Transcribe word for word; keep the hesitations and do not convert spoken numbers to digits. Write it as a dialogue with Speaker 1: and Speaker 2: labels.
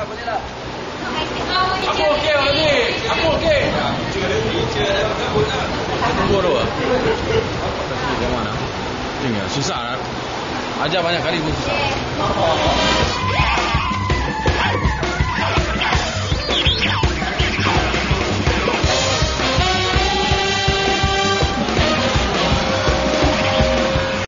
Speaker 1: lah, boleh lah. Aku okey orang ni. Aku okey. Tunggu dulu ah. Macam mana? Tinggal susah lah. Ajar banyak kali pun susah.